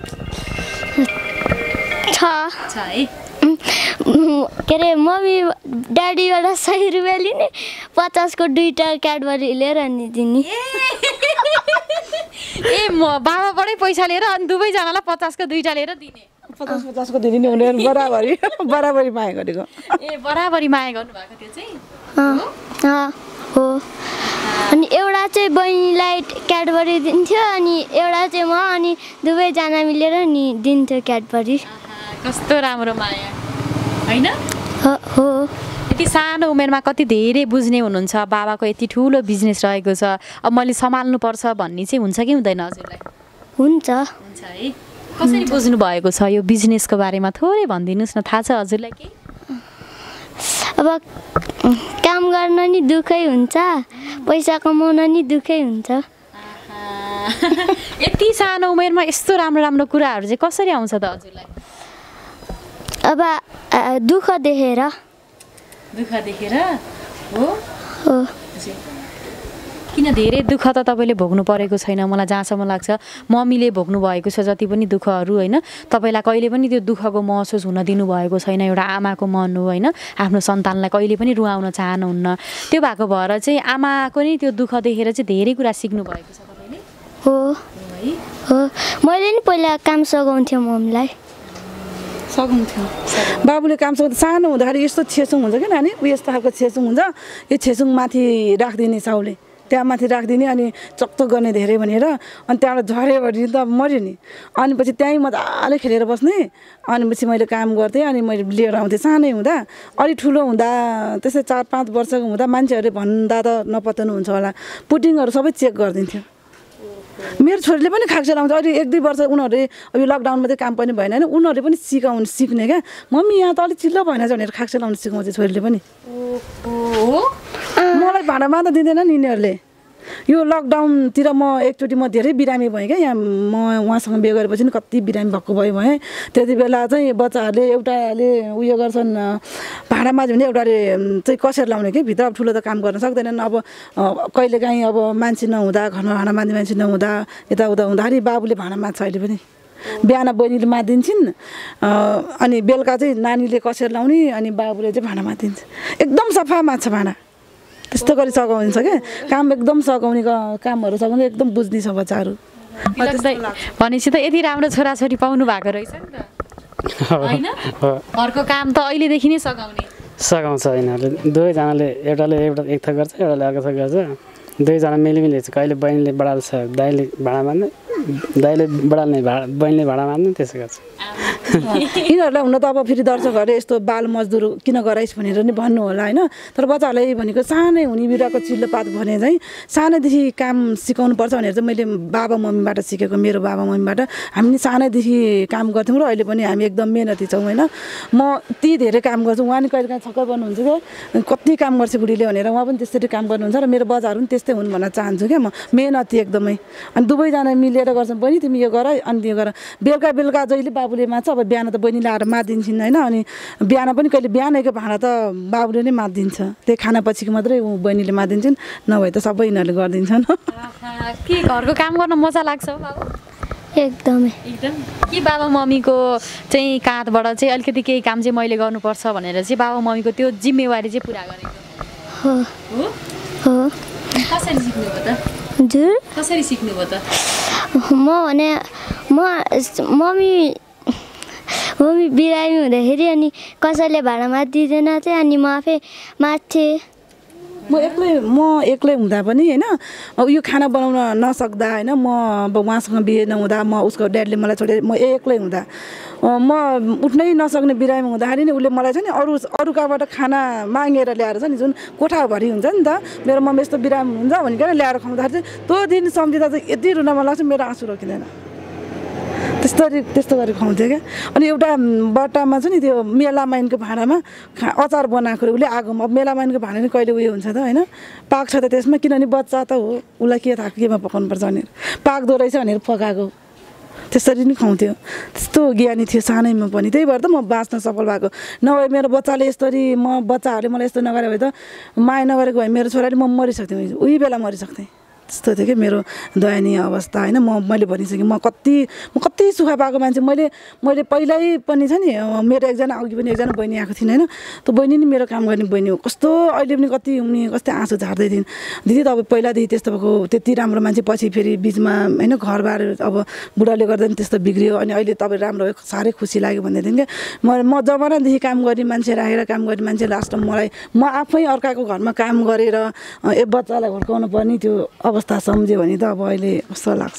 छ है के अरे मम्मी ड्याडीबाट सय रुपियाँ लिने पचासको दुईवटा क्याडबरी लिएर अनि दिने ए म बाबाबाटै पैसा लिएर अनि दुवैजनालाई पचासको दुईवटा लिएर दिने पचास पचासको दिने नि उनीहरू बराबरी बराबरी माया गरेको ए बराबरी माया गर्नुभएको थियो चाहिँ हो अनि एउटा चाहिँ बहिनीलाई क्याडबरी दिन्थ्यो अनि एउटा चाहिँ म अनि दुवैजना मिलेर नि दिन्थ्यो क्याडबरी कस्तो राम्रो माया होइन हो यति सानो उमेरमा कति धेरै बुझ्ने हुनुहुन्छ बाबाको यति ठुलो बिजनेस रहेको छ अब मैले सम्हाल्नुपर्छ भन्ने चाहिँ हुन्छ कि हुँदैन हजुरलाई हुन्छ हुन्छ है कसरी बुझ्नु भएको छ यो बिजनेसको बारेमा थोरै भनिदिनुहोस् न थाहा छ हजुरलाई के अब काम गर्न नि दुःखै हुन्छ पैसा कमाउन नि दुःखै हुन्छ यति सानो उमेरमा यस्तो राम्रो राम्रो कुराहरू चाहिँ कसरी आउँछ त हजुरलाई अब दुःख देखेर दुःख देखेर हो हो किन धेरै दुःख त तपाईँले भोग्नु परेको छैन मलाई जहाँसम्म लाग्छ मम्मीले भोग्नु भएको छ जति पनि दुःखहरू होइन तपाईँलाई कहिले पनि त्यो दुःखको महसुस हुन दिनुभएको छैन एउटा आमाको मन हो होइन आफ्नो सन्तानलाई कहिले पनि रुवाउन चाहनुहुन्न त्यो भएको भएर चाहिँ आमाको नि त्यो दुःख देखेर चाहिँ धेरै कुरा सिक्नु भएको छ तपाईँले हो हो मैले नि पहिला काम सघाउँथेँ मम्मीलाई सघाउँथ्यो बाबुले काम सघाउँदा सानो हुँदाखेरि यस्तो छेसुङ हुन्छ क्या नानी यस्तो खालको छेसुङ हुन्छ यो छेसुङ माथि राखिदिने साउले त्यहाँ माथि राखिदिने अनि चकचक गर्ने धेरै भनेर अनि त्यहाँबाट झऱ्यो भने त मऱ्यो नि अनि पछि त्यहीँ मजाले खेलेर बस्ने अनि पछि मैले काम गर्थेँ अनि मैले लिएर आउँथेँ सानै हुँदा अलिक ठुलो हुँदा त्यसै चार पाँच वर्षको हुँदा मान्छेहरूले भन्दा त नपत्याउनु हुन्छ होला पुटिङहरू सबै चेक गरिदिन्थ्यो मेरो छोरीले पनि खाक्से लाउँछ अहिले एक दुई वर्ष उनीहरूले अब यो लकडाउनमा चाहिँ काम पनि भएन होइन उनीहरूले पनि सिकाउनु सिक्ने क्या मम्मी यहाँ त अलिक चिल्लो भएन भनेर खाक्से लाउनु सिकाउँछ छोरीले पनि मलाई भाँडा मात्रै दिँदैन नि यिनीहरूले यो लकडाउनतिर म एकचोटि म धेरै बिरामी भएँ क्या यहाँ म उहाँसँग बिहे गरेपछि नि कति बिरामी भएको भए भएँ त्यति बेला चाहिँ बच्चाहरूले एउटाले उयो गर्छन् भाँडा माझ्यो भने एउटाले चाहिँ कसेर लाउने कि भित्र अब ठुलो त काम गर्न सक्दैनन् अब कहिलेकाहीँ अब मान्छे नहुँदा घरमा भाँडा माझ्ने मान्छे नहुँदा यताउता हुँदाखेरि बाबुले भाँडा माझ्छ अहिले पनि बिहान बहिनीले माझिदिन्छन् अनि बेलुका चाहिँ नानीले कसेर लाउने अनि बाबुले चाहिँ भाँडा माझिदिन्छ एकदम सफा माझ्छ भाँडा त्यस्तो गरी सघाउँछ क्या काम एकदम सघाउने कामहरू सघाउने एकदम बुझ्ने छ बच्चाहरू भनेपछि त यति राम्रो छोराछोरी पाउनु भएको रहेछ नि त होइन घरको काम त अहिलेदेखि नै सघाउने सघाउँछ यिनीहरूले दुवैजनाले एउटाले एउटा एक थक गर्छ एउटाले अर्को थक गर्छ दुवैजना मिलिमिली छ कहिले बहिनीले बढाल्छ दाइले भाँडा मान्ने दाइले बढाल्ने भाडा बहिनीले भाँडा मान्ने त्यसो गर्छ यिनीहरूलाई हुन त अब फेरि दर्शकहरूले यस्तो बाल मजदुर किन गराइस् भनेर नि भन्नु होला होइन तर बच्चाहरूलाई भनेको सानै हुने बिरुवाको चिल्लोपात भने चाहिँ सानैदेखि काम सिकाउनु पर्छ भनेर चाहिँ मैले बाबा मम्मीबाट सिकेको मेरो बाबा मम्मीबाट हामी नि सानैदेखि काम गर्थ्यौँ र अहिले पनि हामी एकदम मेहनती छौँ होइन म यति धेरै काम गर्छु उहाँ नि कहिले काहीँ छक्कै पर्नुहुन्छ क्या कति काम गर्छ बुढीले भनेर उहाँ पनि त्यसरी काम गर्नुहुन्छ र मेरो बच्चाहरू पनि त्यस्तै हुन् भन्न चाहन्छु क्या म मेहनती एकदमै अनि दुवैजना मिलेर गर्छौँ बहिनी तिमी यो गर अनि त्यो गर बेलुका बेलुका जहिले बाबुले मान्छ अब बिहान त बहिनीले आएर मादिन्छन् होइन अनि बिहान पनि कहिले बिहानैको भाँडा त बाबुले नै मादिन्छ त्यही खाना पछिको मात्रै बहिनीले मादिन्छन् नभए त सबै यिनीहरूले गरिदिन्छन् के घरको काम गर्न मजा लाग्छ बाबु एकदमै एकदम के बाबा मम्मीको चाहिँ काँधबाट चाहिँ अलिकति केही काम चाहिँ मैले गर्नुपर्छ भनेर चाहिँ बाबा मम्मीको त्यो जिम्मेवारी चाहिँ पुरा गरेको हो हो कसरी सिक्नुभयो त हजुर कसरी सिक्नुभयो त म भने म मम्मी मम्मी बिरामी हुँदाखेरि अनि कसैले भाँडा माझिदिँदैन थियो अनि म आफै माझ्थेँ म एक्लै म एक्लै हुँदा पनि होइन अब यो खाना बनाउन नसक्दा होइन म अब उहाँसँग बिहे नहुँदा म उसको ड्याडीले मलाई छोडेर म एक्लै हुँदा म उठ्नै नसक्ने बिरामी हुँदाखेरि नि उसले मलाई छ नि अरू अरू कहाँबाट खाना मागेर ल्याएर छ नि जुन कोठाभरि हुन्छ नि त मेरो मम्मी यस्तो बिरामी हुन्छ भनिकन ल्याएर खुवाउँदाखेरि चाहिँ त्यो दिन सम्झिँदा चाहिँ यति रुन मन लाग्छ मेरो आँसु रोकिँदैन त्यस्तरी त्यस्तो गरेर खुवाउँथ्यो क्या अनि एउटा बट्टामा छ नि त्यो मेलामाइनको भाँडामा खा अचार बनाएको उसले आगोमा अब मेलामाइनको भाँडा नि कहिले उयो हुन्छ त होइन पाक्छ त त्यसमा किनभने बच्चा त हो उसलाई के थाहा केमा पकाउनुपर्छ भनेर पाक्दो रहेछ भनेर पकाएको त्यसरी नै खुवाउँथ्यो त्यस्तो ज्ञानी थियो सानैमा पनि त्यही भएर त म बाँच्न सफल भएको नभए मेरो बच्चाले यसरी म बच्चाहरूले मलाई यस्तो नगरे भए त माया नगरेको भए मेरो छोराले म मरिसक्थेँ उही बेला मरिसक्थेँ त्यस्तो थियो कि मेरो दयनीय अवस्था होइन म मैले भनिसकेँ म कति म कति सुख पाएको मान्छे मैले मैले पहिल्यै पनि छ नि मेरो एकजना अघि पनि एकजना बहिनी आएको थिइन् होइन त्यो बहिनी नि मेरो काम गर्ने बहिनी हो कस्तो अहिले पनि कति उनी कस्तै आँसु झार्दै थिइन् दिदी तपाईँ पहिलादेखि त्यस्तो भएको त्यति राम्रो मान्छे पछि फेरि बिचमा होइन घरबार अब बुढाले गर्दा नि त्यस्तो बिग्रियो अनि अहिले तपाईँ राम्रो भयो साह्रै खुसी लाग्यो भन्दै थिइन् क्या म म जमानादेखि काम गर्ने मान्छे राखेर काम गर्ने मान्छे लास्टमा मलाई म आफै अर्काको घरमा काम गरेर ए बच्चालाई हुर्काउनु पर्ने त्यो अवस्था सम्झ्यो भने त अब अहिले कस्तो लाग्छ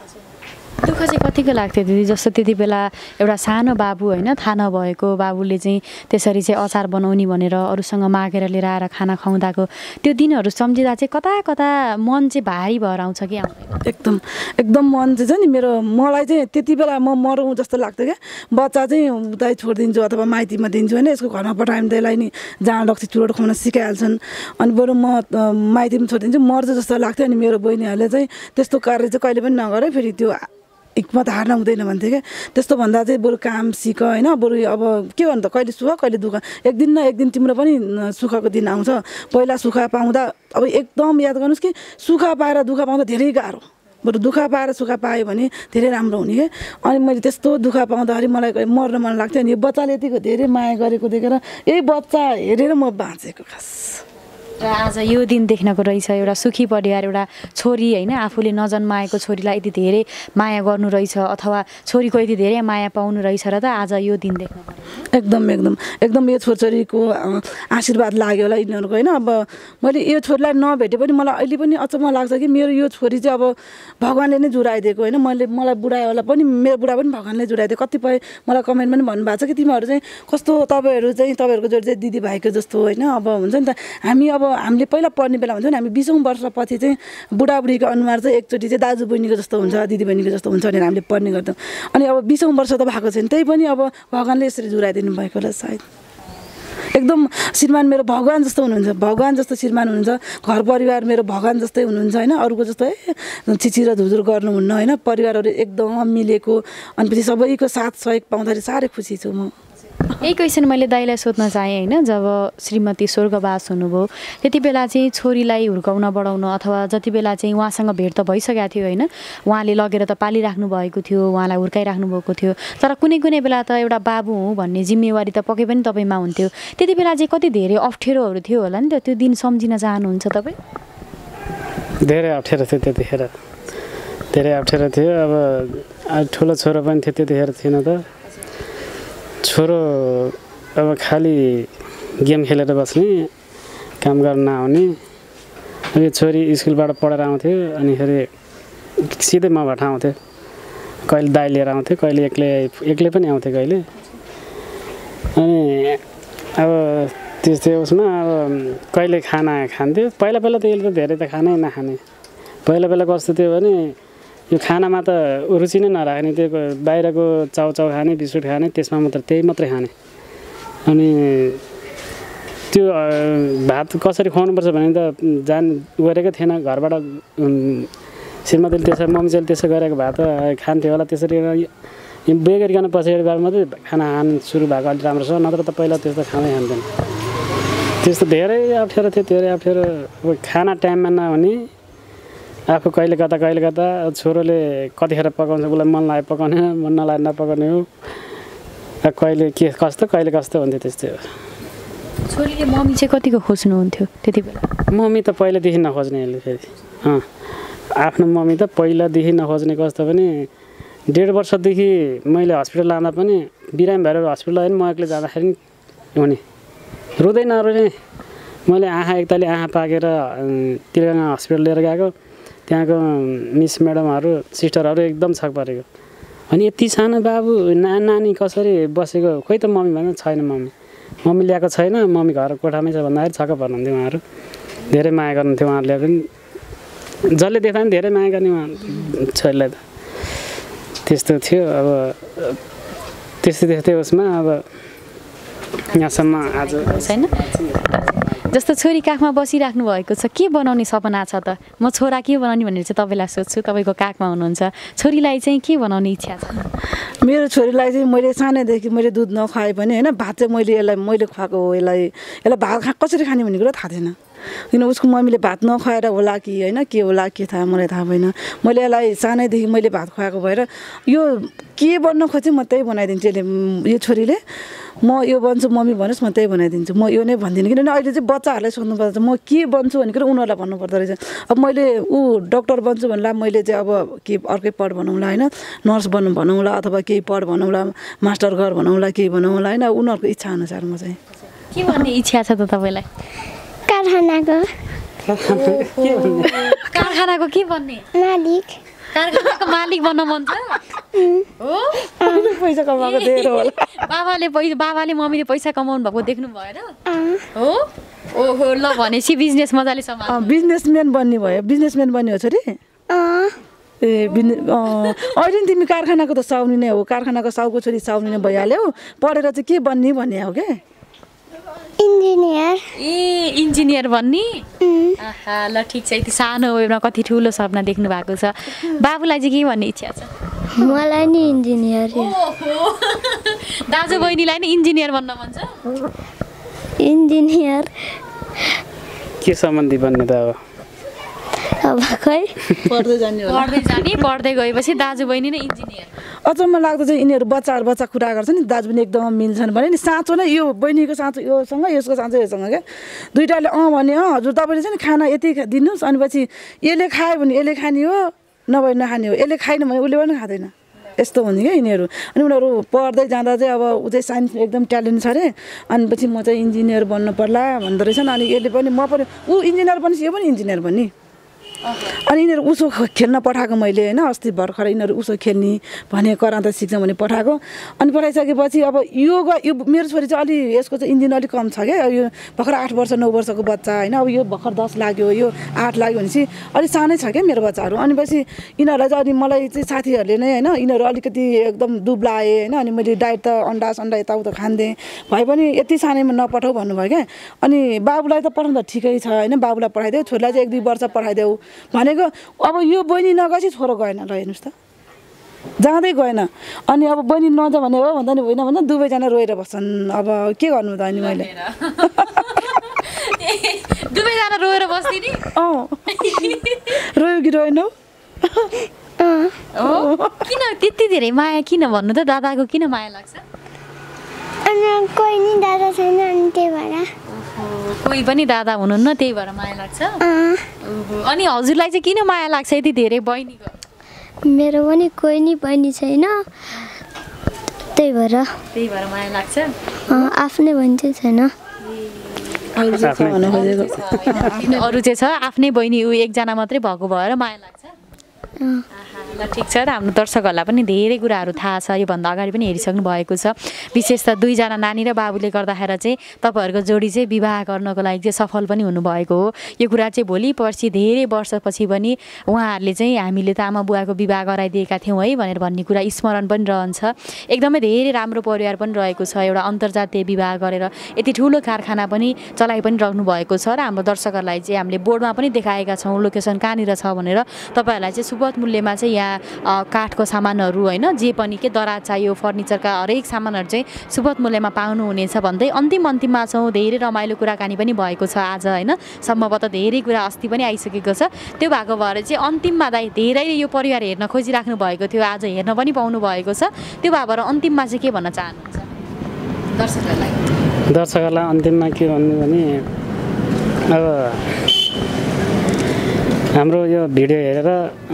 दुःख चाहिँ कतिको लाग्थ्यो दिदी जस्तो त्यति बेला एउटा सानो बाबु होइन थाहा नभएको बाबुले चाहिँ त्यसरी चाहिँ अचार बनाउने भनेर अरूसँग मागेर लिएर आएर खाना खुवाउँदाको त्यो दिनहरू सम्झिँदा चाहिँ कता कता मन चाहिँ भारी भएर आउँछ कि आउँदैन एकदम एकदम मन चाहिँ छ नि मेरो मलाई चाहिँ त्यति बेला म मरौँ जस्तो लाग्थ्यो क्या बच्चा चाहिँ उतै छोडिदिन्छु अथवा माइतीमा दिन्छु होइन यसको घरमा पठायो भने त्यसलाई नि जाँड रक्सी चुरोट खुवाउन सिकाइहाल्छन् अनि बरु म माइतीमा छोडिदिन्छु मर्छ जस्तो लाग्थ्यो अनि मेरो बहिनीहरूले चाहिँ त्यस्तो कार्य चाहिँ कहिले पनि नगरे फेरि त्यो हिक्मत हार्न हुँदैन भन्थ्यो क्या त्यस्तो भन्दा चाहिँ बरु काम सिक होइन बरु अब के भन्नु त कहिले सुख कहिले दुःख एक दिन न एक दिन तिम्रो पनि सुखको दिन आउँछ पहिला सुख पाउँदा अब एकदम याद गर्नुहोस् कि सुख पाएर दुःख पाउँदा धेरै गाह्रो बरु दुःख पाएर सुख पायो भने धेरै राम्रो हुने क्या अनि मैले त्यस्तो दुःख पाउँदाखेरि मलाई मर्न मन लाग्थ्यो अनि यो बच्चाले यतिको धेरै माया गरेको देखेर यही बच्चा हेरेर म बाँचेको खास र आज यो दिन देख्नको रहेछ एउटा सुखी परिवार एउटा छोरी होइन आफूले नजन्माएको छोरीलाई यति धेरै माया गर्नु रहेछ अथवा छोरीको यति धेरै माया पाउनु रहेछ र त आज यो दिन देख्न एकदम एकदम एकदम यो छोरछोरीको आशीर्वाद लाग्यो होला यिनीहरूको होइन अब मैले यो छोरीलाई नभेटे पनि मलाई अहिले पनि अचम्म लाग्छ कि मेरो यो छोरी चाहिँ अब भगवान्ले नै जुराइदिएको होइन मैले मलाई बुढायोलाई पनि मेरो बुढा पनि भगवान्ले जुराइदिएको कतिपय मलाई कमेन्टमा पनि भन्नुभएको छ कि तिमीहरू चाहिँ कस्तो तपाईँहरू चाहिँ तपाईँहरूको जोडी चाहिँ दिदीभाइको जस्तो होइन अब हुन्छ नि त हामी अब हामीले पहिला पढ्ने बेला हुन्थ्यो नि हामी बिसौँ वर्षपछि चाहिँ बुढाबुढीको अनुहार चाहिँ एकचोटि चाहिँ दाजु बहिनीको जस्तो हुन्छ दिदीबहिनीको जस्तो हुन्छ भनेर हामीले पढ्ने गर्थ्यौँ अनि अब बिसौँ वर्ष त भएको छैन त्यही पनि अब भगवान्ले यसरी जुराइदिनु भएको होला सायद एकदम श्रीमान मेरो भगवान् जस्तो हुनुहुन्छ भगवान् जस्तो श्रीमान हुनुहुन्छ घर परिवार मेरो भगवान् जस्तै हुनुहुन्छ होइन अरूको जस्तो ए छिचिर धुजुर गर्नुहुन्न होइन परिवारहरू एकदम मिलेको अनि पछि सबैको साथ सहयोग पाउँदाखेरि साह्रै खुसी छु म यही क्वेसन मैले दाइलाई सोध्न चाहेँ होइन जब श्रीमती स्वर्गवास हुनुभयो त्यति बेला चाहिँ छोरीलाई हुर्काउन बढाउन अथवा जति बेला चाहिँ उहाँसँग भेट त भइसकेको थियो होइन उहाँले लगेर त पालिराख्नु भएको थियो उहाँलाई हुर्काइराख्नु भएको थियो तर कुनै कुनै बेला त एउटा बाबु हुँ भन्ने जिम्मेवारी त पक्कै पनि तपाईँमा हुन्थ्यो त्यति बेला चाहिँ कति धेरै अप्ठ्यारोहरू थियो होला नि त त्यो दिन सम्झिन चाहनुहुन्छ तपाईँ धेरै अप्ठ्यारो थियो त्यतिखेर धेरै अप्ठ्यारो थियो अब ठुलो छोरो पनि थियो त्यतिखेर थिएन त छोरो अब खालि गेम खेलेर बस्ने काम गर्न नआउने अब यो छोरी स्कुलबाट पढेर आउँथ्यो अनि फेरि सिधै मबाट आउँथ्यो कहिले दाइ लिएर आउँथ्यो कहिले एक्लै एक्लै पनि आउँथ्यो कहिले अनि अब त्यस्तै उसमा अब कहिले खाना खान्थ्यो पहिला पहिला त यसले त धेरै त खानै नखाने पहिला पहिला कस्तो थियो भने यो खानामा त रुचि नै नराख्ने त्यो बाहिरको चाउचाउ खाने बिस्कुट खाने त्यसमा मात्र त्यही मात्रै खाने अनि त्यो भात कसरी खुवाउनुपर्छ भने त जान गरेको थिएन घरबाट श्रीमतीले त्यसरी मम्मी चाहिँ त्यसो गरेको भात खान्थ्यो होला त्यसरी बेगरिकन पछाडि गएर मात्रै खाना खानु सुरु भएको अलिक राम्रो छ नत्र त पहिला त्यस्तो खानै खान्थेन त्यस्तो धेरै अप्ठ्यारो थियो धेरै अप्ठ्यारो अब खाना टाइममा नहुने आफू कहिले कता कहिले कता छोरोले कतिखेर पकाउँछ उसलाई मन लाग्यो पकाउने मन नलागे नपकाउने हो कहिले के कस्तो कहिले कस्तो हुन्थ्यो त्यस्तै हो छोरीले मम्मी चाहिँ कतिको खोज्नुहुन्थ्यो त्यति बेला मम्मी त पहिलादेखि नखोज्ने यसले फेरि अँ आफ्नो मम्मी त पहिलादेखि नखोज्ने कस्तो पनि डेढ वर्षदेखि मैले हस्पिटल लाँदा पनि बिरामी भएर हस्पिटल लाग्यो म एक्लै जाँदाखेरि हुने रुँदै नरुने मैले आँखा एकतालि आँखा पाकेर तिरगाङ हस्पिटल लिएर गएको त्यहाँको मिस म्याडमहरू सिस्टरहरू एकदम छक परेको अनि यति सानो बाबु ना नानी कसरी बसेको खोइ त मम्मी भन्दा छैन मम्मी मम्मी ल्याएको छैन मम्मी घर कोठामै छ भन्दाखेरि छक्क पर्नुहुन्थ्यो उहाँहरू धेरै माया गर्नुहुन्थ्यो उहाँहरूले पनि जसले देख्दा पनि धेरै माया गर्ने उहाँ छोरीलाई त त्यस्तो थियो अब त्यस्तै त्यस्तै उसमा अब यहाँसम्म आज छैन जस्तो छोरी काखमा बसिराख्नु भएको छ के बनाउने सपना छ त म छोरा के बनाउने भनेर चाहिँ तपाईँलाई सोध्छु तपाईँको काखमा हुनुहुन्छ छोरीलाई चाहिँ के बनाउने इच्छा छ मेरो छोरीलाई चाहिँ मैले सानैदेखि मैले दुध नखुवाए पनि होइन भात चाहिँ मैले यसलाई मैले खुवाएको हो यसलाई यसलाई भात खा कसरी खाने भन्ने कुरो थाहा थिएन किन उसको मम्मीले भात नखुवाएर होला कि होइन के होला के थाहा मलाई थाहा भएन मैले यसलाई सानैदेखि मैले भात खुवाएको भएर यो के बन्न खोजेँ म त्यही बनाइदिन्छु यसले यो छोरीले म यो बन्छु मम्मी भन्नुहोस् म त्यही बनाइदिन्छु म यो नै भन्दिनँ किनभने अहिले चाहिँ बच्चाहरूलाई सोध्नुपर्छ म के बन्छु भनेर उनीहरूलाई भन्नुपर्दो रहेछ अब मैले ऊ डक्टर बन्छु भन्ला मैले चाहिँ अब के अर्कै पढ बनाउँला होइन नर्स बन्नु भनौँला अथवा केही पढ भनौँला मास्टर गर भनौँला केही भनौँला होइन उनीहरूको इच्छा अनुसार म चाहिँ के भन्ने इच्छा छ त तपाईँलाई कारखानाको कारखानाको के भन्ने मालिक कारखानाको मालिक बन्न मन छ हो पैसा कमाएको धेरै होला बाबाले पैसा बाबाले मम्मीले पैसा कमाउनु भएको देख्नु भएर हो ओहो ल भनेपछि बिजनेस मजाले सम्हाल्नु बिजनेसम्यान बन्ने भयो बिजनेसम्यान बन्ने हो छोरी ए बिजने अहिले नि तिमी कारखानाको त साउनी नै हो कारखानाको साउको छोरी साउनी नै भइहाल्यो पढेर चाहिँ के बन्ने भन्ने हो क्या इन्जिनियर ए इन्जिनियर भन्ने आहा ल ठिक छ यति सानो उयोमा कति ठुलो सपना देख्नु भएको छ बाबुलाई चाहिँ के भन्ने इच्छा छ मलाई नि इन्जिनियर दाजु बहिनीलाई नि इन्जिनियर बन्न मन छ इन्जिनियर के सम्बन्धी बन्ने त अब अब खै पढ्दै जाने होला पढ्दै जाने पढ्दै गएपछि दाजु बहिनी नै इन्जिनियर अचम्म लाग्दो चाहिँ यिनीहरू बच्चाहरू बच्चा कुरा गर्छ नि दाजु पनि एकदम मिल्छन् भने नि साँचो नै यो बहिनीको साँचो योसँग यसको साँचो योसँग क्या दुइटाले अँ भने अँ हजुर तपाईँले चाहिँ खाना यति दिनुहोस् अनि पछि यसले खायो भने यसले खाने हो नभए नखाने हो यसले खाएन भने उसले पनि खाँदैन यस्तो हुने क्या यिनीहरू अनि उनीहरू पढ्दै जाँदा चाहिँ अब ऊ चाहिँ साइन्स एकदम ट्यालेन्ट छ अरे अनि पछि म चाहिँ इन्जिनियर बन्नु पर्ला भन्दो रहेछ अनि यसले पनि म पनि ऊ इन्जिनियर बनेपछि यो पनि इन्जिनियर बन्ने अनि यिनीहरू उसो खेल्न पठाएको मैले होइन अस्ति भर्खर यिनीहरू उसो खेल्ने भने कराउँदा सिक्छ भने पठाएको अनि पठाइसकेपछि अब यो यो मेरो छोरी चाहिँ अलि यसको चाहिँ इन्जिन अलिक कम छ क्या यो भर्खर आठ वर्ष नौ वर्षको बच्चा होइन अब यो भर्खर दस लाग्यो यो आठ लाग्यो भनेपछि अलिक सानै छ क्या मेरो बच्चाहरू अनि पछि यिनीहरूलाई चाहिँ अनि मलाई चाहिँ साथीहरूले नै होइन यिनीहरू अलिकति एकदम दुब्लाए होइन अनि मैले डाइट त अन्डा सन्डा यताउता खान्थेँ भए पनि यति सानैमा नपठाऊ भन्नुभयो क्या अनि बाबुलाई त पठाउँदा ठिकै छ होइन बाबुलाई पठाइदेऊ छोरीलाई चाहिँ एक दुई वर्ष पठाइदेऊ भनेको अब यो बहिनी नगएपछि छोरो गएन ल हेर्नुहोस् त जाँदै गएन अनि अब बहिनी नजा भने हो भन्दा नि होइन भन्दा दुवैजना रोएर बस्छन् अब के गर्नु त अनि मैले दुवैजना रोएर बस्थे नि अँ रोयो कि रोएन किन त्यति धेरै माया किन भन्नु त दादाको किन माया लाग्छ अनि कोही नि दादा छैन अनि त्यही भएर कोही पनि दादा हुनुहुन्न त्यही भएर माया लाग्छ अनि हजुरलाई चाहिँ किन माया लाग्छ यति धेरै बहिनीको मेरो पनि कोही नि बहिनी छैन त्यही भएर त्यही भएर माया लाग्छ आफ्नै बहिनी चाहिँ छैन अरू चाहिँ छ आफ्नै बहिनी ऊ एकजना मात्रै भएको भएर माया लाग्छ ल ठिक छ र हाम्रो दर्शकहरूलाई पनि धेरै कुराहरू थाहा छ योभन्दा अगाडि पनि हेरिसक्नु भएको छ विशेष त दुईजना नानी र बाबुले गर्दाखेरि चाहिँ तपाईँहरूको जोडी चाहिँ विवाह गर्नको लागि चाहिँ सफल पनि हुनुभएको हो यो कुरा चाहिँ भोलि पर्सि धेरै वर्षपछि पनि उहाँहरूले चाहिँ हामीले त आमा बुवाको विवाह गराइदिएका थियौँ है भनेर भन्ने कुरा स्मरण पनि रहन्छ एकदमै धेरै राम्रो परिवार पनि रहेको छ एउटा अन्तर्जातीय विवाह गरेर यति ठुलो कारखाना पनि चलाइ पनि रहनु भएको छ र हाम्रो दर्शकहरूलाई चाहिँ हामीले बोर्डमा पनि देखाएका छौँ लोकेसन कहाँनिर छ भनेर तपाईँहरूलाई चाहिँ सुपथ मूल्यमा चाहिँ यहाँ काठको सामानहरू होइन जे पनि के दराज चाहियो फर्निचरका हरेक सामानहरू चाहिँ सुपथ मूल्यमा पाउनुहुनेछ भन्दै अन्तिम अन्तिममा छौँ धेरै रमाइलो कुराकानी पनि भएको छ आज होइन सम्भवतः धेरै कुरा अस्ति पनि आइसकेको छ त्यो भएको भएर चाहिँ अन्तिममा दाइ धेरैले यो परिवार हेर्न खोजिराख्नु भएको थियो आज हेर्न पनि पाउनु भएको छ त्यो भएर अन्तिममा चाहिँ के भन्न चाहनुहुन्छ दर्शकहरूलाई दर्शकहरूलाई अन्तिममा के भन्नु भने अब हाम्रो यो भिडियो हेरेर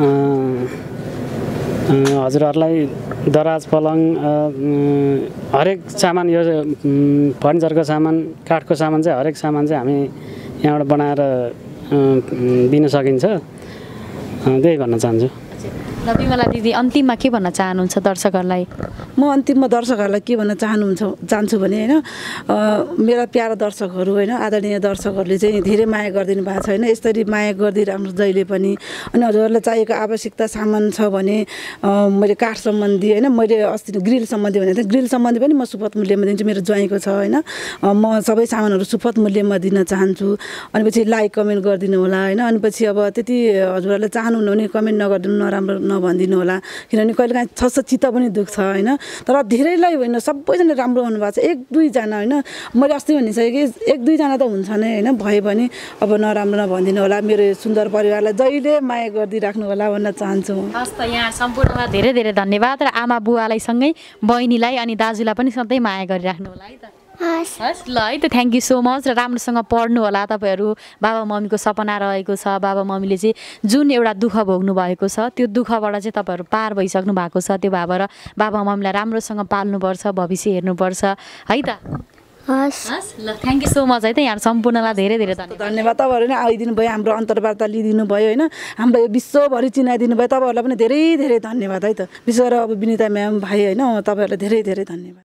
हजुरहरूलाई दराज पलङ हरेक सामान यो फर्निचरको सामान काठको सामान चाहिँ हरेक सामान चाहिँ हामी यहाँबाट बनाएर दिन सकिन्छ त्यही भन्न चाहन्छु ल बिमला दिदी अन्तिममा के भन्न चाहनुहुन्छ दर्शकहरूलाई म अन्तिममा दर्शकहरूलाई के भन्न चाहनुहुन्छ चाहन्छु भने होइन मेरा प्यारा दर्शकहरू होइन आदरणीय दर्शकहरूले चाहिँ धेरै माया गरिदिनु भएको छ होइन यसरी माया गरिदिइराख्नु जहिले पनि अनि हजुरहरूलाई चाहिएको आवश्यकता सामान छ भने मैले काठ सम्बन्धी होइन मैले अस्ति ग्रिल सम्बन्धी भनेको थिएँ ग्रिल सम्बन्धी पनि म सुपथ मूल्यमा दिन्छु मेरो ज्वाइँको छ होइन म सबै सामानहरू सुपथ मूल्यमा दिन चाहन्छु अनि पछि लाइक कमेन्ट गरिदिनु होला होइन अनि पछि अब त्यति हजुरहरूले चाहनुहुन्न भने कमेन्ट नगरिदिनु नराम्रो नभनिदिनु होला किनभने कहिलेकाहीँ छ चित्त पनि दुख्छ होइन तर धेरैलाई होइन सबैजना राम्रो हुनुभएको छ एक दुईजना होइन मैले अस्ति भनिसकेँ कि एक दुईजना त हुन्छ नै होइन भए पनि अब नराम्रो नभनिदिनु होला मेरो सुन्दर परिवारलाई जहिले माया गरिदिइराख्नु होला भन्न चाहन्छु हस् त यहाँ सम्पूर्णमा धेरै धेरै धन्यवाद र आमा बुवालाई सँगै बहिनीलाई अनि दाजुलाई पनि सधैँ माया गरिराख्नु होला है त हस् ल है त थ्याङ्क यू सो मच र राम्रोसँग पढ्नु होला तपाईँहरू बाबा मम्मीको सपना रहेको छ बाबा मम्मीले चाहिँ जुन एउटा दुःख भोग्नु भएको छ त्यो दुःखबाट चाहिँ तपाईँहरू पार भइसक्नु भएको छ त्यो भएर बाबा मम्मीलाई राम्रोसँग पाल्नुपर्छ भविष्य हेर्नुपर्छ है त हस् हस् ल थ्याङ्क यू सो मच है त यहाँ सम्पूर्णलाई धेरै धेरै धन्यवाद धन्यवाद तपाईँहरू नै आइदिनु भयो हाम्रो अन्तर्वार्ता लिइदिनु भयो होइन हाम्रो यो विश्वभरि चिनाइदिनु भयो तपाईँहरूलाई पनि धेरै धेरै धन्यवाद है त विशेष गरेर अब विनिता म्याम भाइ होइन तपाईँहरूलाई धेरै धेरै धन्यवाद